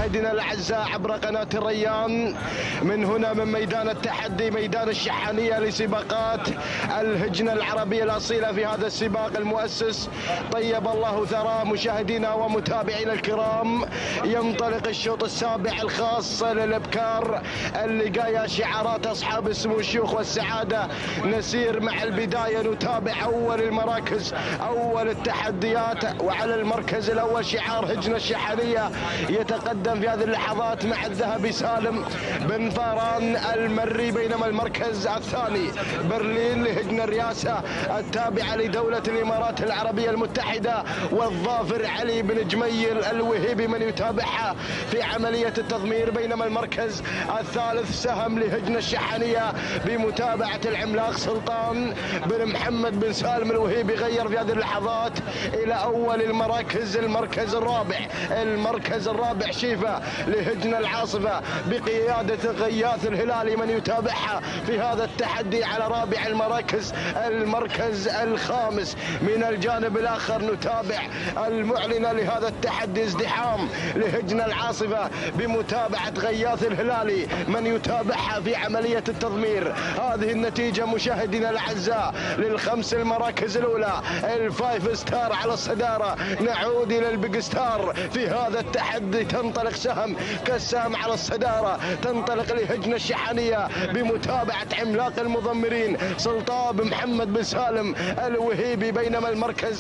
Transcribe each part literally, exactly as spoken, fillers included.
مشاهدينا الاعزاء عبر قناه الريان من هنا من ميدان التحدي ميدان الشحانيه لسباقات الهجنه العربيه الاصيله في هذا السباق المؤسس طيب الله ثراه. مشاهدينا ومتابعينا الكرام، ينطلق الشوط السابع الخاص للابكار اللقايه شعارات اصحاب السمو الشيوخ والسعاده. نسير مع البدايه نتابع اول المراكز اول التحديات، وعلى المركز الاول شعار هجنه الشحانيه يتقدم في هذه اللحظات مع الذهبي سالم بن فاران المري، بينما المركز الثاني برلين لهجنه الرياسه التابعه لدوله الامارات العربيه المتحده، والظافر علي بن جميل الوهيبي من يتابعها في عمليه التضمير، بينما المركز الثالث سهم لهجنه الشحانيه بمتابعه العملاق سلطان بن محمد بن سالم الوهيبي غير في هذه اللحظات الى اول المراكز. المركز الرابع المركز الرابع شيفا لهجنه العاصفه بقياده غياث الهلالي من يتابعها في هذا التحدي على رابع المراكز. المركز الخامس من الجانب الاخر نتابع المعلنه لهذا التحدي ازدحام لهجنه العاصفه بمتابعه غياث الهلالي من يتابعها في عمليه التضمير. هذه النتيجه مشاهدينا الاعزاء للخمس المراكز الاولى. الفايف ستار على الصداره، نعود الى البيج ستار في هذا التحدي. تنطلق سهم كالسهم على الصداره، تنطلق لهجنه الشحانيه بمتابعه عملاق المضمرين سلطان محمد بن سالم الوهيبي، بينما المركز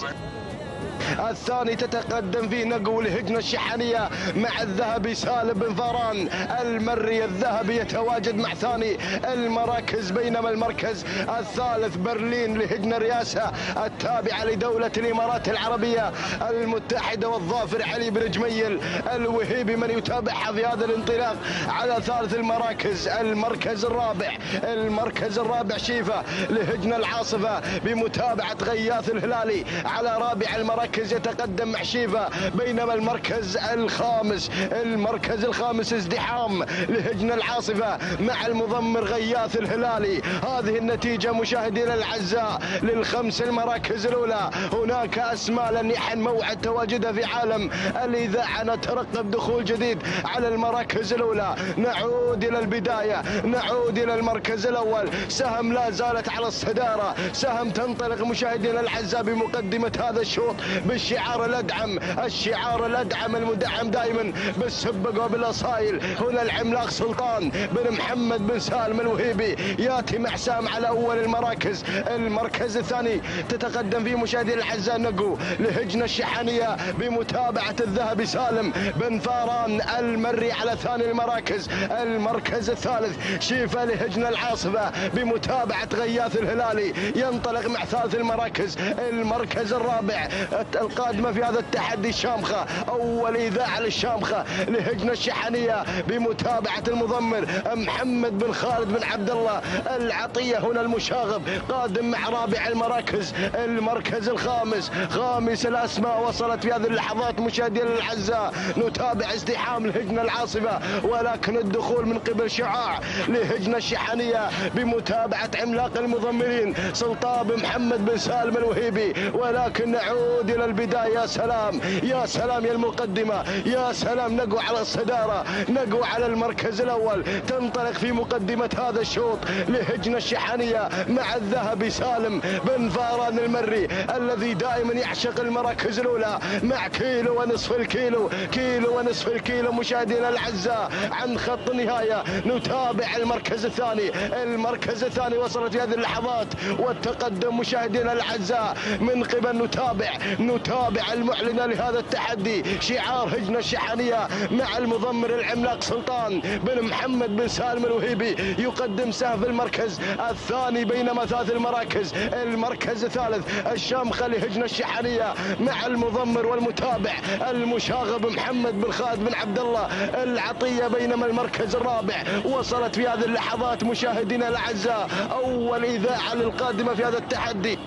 الثاني تتقدم فيه نقو لهجنه الشحانيه مع الذهبي سالم بن فاران المري. الذهبي يتواجد مع ثاني المراكز، بينما المركز الثالث برلين لهجنه الرياسه التابعه لدوله الامارات العربيه المتحده، والظافر علي بن جميل الوهيبي من يتابعها في هذا الانطلاق على ثالث المراكز. المركز الرابع المركز الرابع شيفا لهجنه العاصفه بمتابعه غياث الهلالي على رابع المراكز يتقدم مع شيفا، بينما المركز الخامس المركز الخامس ازدحام لهجنه العاصفه مع المضمر غياث الهلالي. هذه النتيجه مشاهدينا الاعزاء للخمس المراكز الاولى. هناك اسماء لن يحن موعد تواجدها في عالم الاذاعه، نترقب دخول جديد على المراكز الاولى. نعود الى البدايه، نعود الى المركز الاول. سهم لا زالت على الصداره، سهم تنطلق مشاهدينا الاعزاء بمقدمه هذا الشوط بالشعار الادعم، الشعار الادعم المدعم دائما بالسبق وبالاصايل. هنا العملاق سلطان بن محمد بن سالم الوهيبي ياتي مع سام على اول المراكز. المركز الثاني تتقدم فيه مشاهدينا الاعزاء نقو لهجنه الشحانيه بمتابعه الذهبي سالم بن فاران المري على ثاني المراكز. المركز الثالث شيفا لهجنه العاصفه بمتابعه غياث الهلالي ينطلق مع ثالث المراكز. المركز الرابع القادمه في هذا التحدي الشامخه، اول اذاعه للشامخه لهجنه الشحانيه بمتابعه المضمر محمد بن خالد بن عبد الله العطيه. هنا المشاغب قادم مع رابع المراكز. المركز الخامس خامس الاسماء وصلت في هذه اللحظات مشاهدينا الاعزاء. نتابع ازدحام الهجنه العاصفه، ولكن الدخول من قبل شعاع لهجنه الشحانيه بمتابعه عملاق المضمرين سلطان بن محمد بن سالم الوهيبي. ولكن نعود الى البدايه. يا سلام يا سلام يا المقدمه، يا سلام نقو على الصداره، نقو على المركز الاول. تنطلق في مقدمه هذا الشوط لهجنه الشحانيه مع الذهبي سالم بن فاران المري الذي دائما يعشق المراكز الاولى مع كيلو ونصف الكيلو كيلو ونصف الكيلو. مشاهدينا الاعزاء عن خط النهايه نتابع المركز الثاني. المركز الثاني وصلت في هذه اللحظات والتقدم مشاهدينا الاعزاء من قبل نتابع نتابع المعلنه لهذا التحدي شعار هجنه الشحانيه مع المضمر العملاق سلطان بن محمد بن سالم الوهيبي يقدم سهم في المركز الثاني، بينما ثالث المراكز المركز الثالث الشامخه لهجنه الشحانيه مع المضمر والمتابع المشاغب محمد بن خالد بن عبد الله العطيه، بينما المركز الرابع وصلت في هذه اللحظات مشاهدينا الاعزاء اول اذاعه للقادمه في هذا التحدي.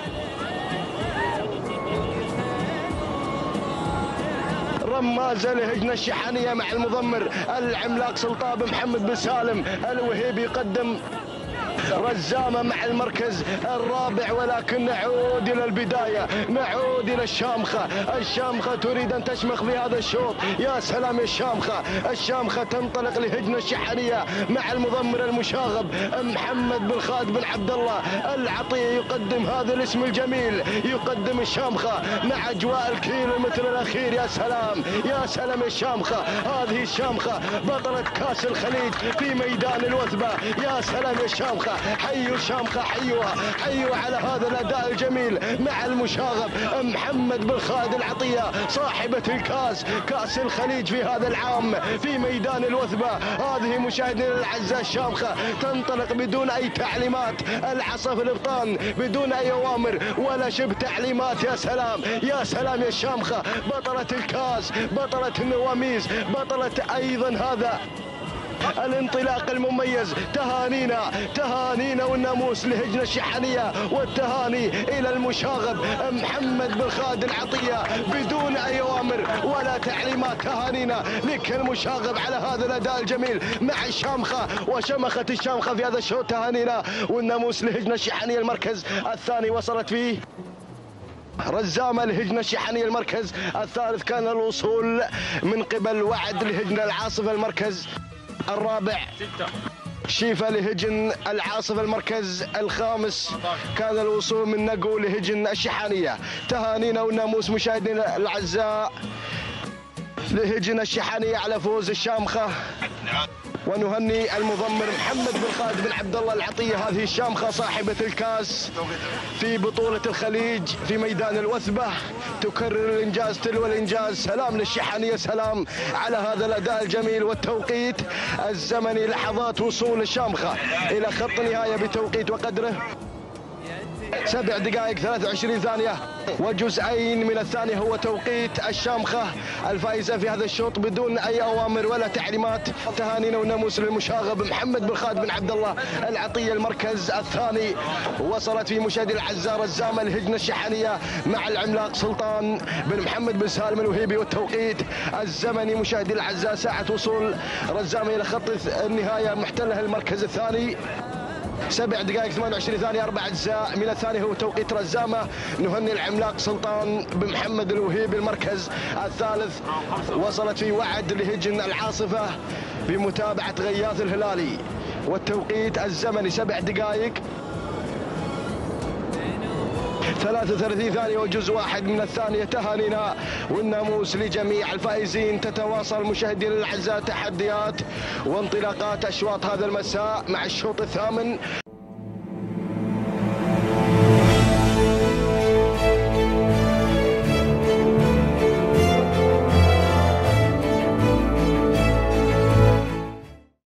رمازه لهجنه الشحانيه مع المضمر العملاق سلطان بن محمد بن سالم الوهيبي يقدم رزامة مع المركز الرابع، ولكن نعود إلى البداية، نعود إلى الشامخة. الشامخة تريد أن تشمخ في هذا الشوط. يا سلام يا الشامخة. الشامخة تنطلق لهجنة الشحنية مع المضمر المشاغب محمد بن خالد بن عبد الله العطية. يقدم هذا الاسم الجميل، يقدم الشامخة مع أجواء الكيلومتر الأخير. يا سلام يا سلام يا الشامخة. هذه الشامخة بطلة كاس الخليج في ميدان الوثبة. يا سلام يا الشامخة. حيوا الشامخة، حيوها، حيوا على هذا الأداء الجميل مع المشاغب محمد بن خالد العطية صاحبة الكاس، كاس الخليج في هذا العام في ميدان الوثبة. هذه مشاهدينا الأعزاء الشامخة تنطلق بدون أي تعليمات، العصا في الابطان بدون أي أوامر ولا شبه تعليمات. يا سلام يا سلام يا الشامخة. بطلة الكاس، بطلة النواميس، بطلة أيضا هذا الانطلاق المميز. تهانينا تهانينا والناموس لهجنة الشحنية، والتهاني إلى المشاغب محمد بن خالد العطية بدون أي أوامر ولا تعليمات. تهانينا لك المشاغب على هذا الأداء الجميل مع الشامخة وشمخة الشامخة في هذا الشوط. تهانينا والناموس لهجنة الشحنية. المركز الثاني وصلت فيه رزامة لهجنة الشحنية. المركز الثالث كان الوصول من قبل وعد لهجنة العاصفة. المركز الرابع شيفا لهجن العاصفة. المركز الخامس كان الوصول من نقو لهجن الشحانية. تهانينا والناموس مشاهدينا الأعزاء لهجن الشحانية على فوز الشامخة، ونهني المضمر محمد بن خالد بن عبد الله العطية. هذه الشامخة صاحبة الكاس في بطولة الخليج في ميدان الوثبة، تكرر الإنجاز تلو الإنجاز. سلام للشحنية، سلام على هذا الأداء الجميل والتوقيت الزمني. لحظات وصول الشامخة إلى خط النهاية بتوقيت وقدره سبع دقائق ثلاث وعشرين ثانية وجزئين من الثانية هو توقيت الشامخة الفائزة في هذا الشوط بدون أي أوامر ولا تعليمات. تهانينا والناموس للمشاغب محمد بن خالد بن عبد الله العطية. المركز الثاني وصلت في مشاهدي الأعزاء رزامة الهجنة الشحنية مع العملاق سلطان بن محمد بن سالم الوهيبي، والتوقيت الزمني مشاهدي الأعزاء ساعة وصول رزامة إلى خط النهاية محتلها المركز الثاني سبع دقائق ثمانية وعشرين ثانية أربع أجزاء من الثانية هو توقيت رزامة. نهني العملاق سلطان بن محمد الوهيبي. المركز الثالث وصلت في وعد لهجن العاصفة بمتابعة غياث الهلالي، والتوقيت الزمني سبع دقائق ثلاث وثلاثين ثانية وجزء واحد من الثانية. تهانينا والناموس لجميع الفائزين. تتواصل مشاهدينا الأعزاء تحديات وانطلاقات أشواط هذا المساء مع الشوط الثامن.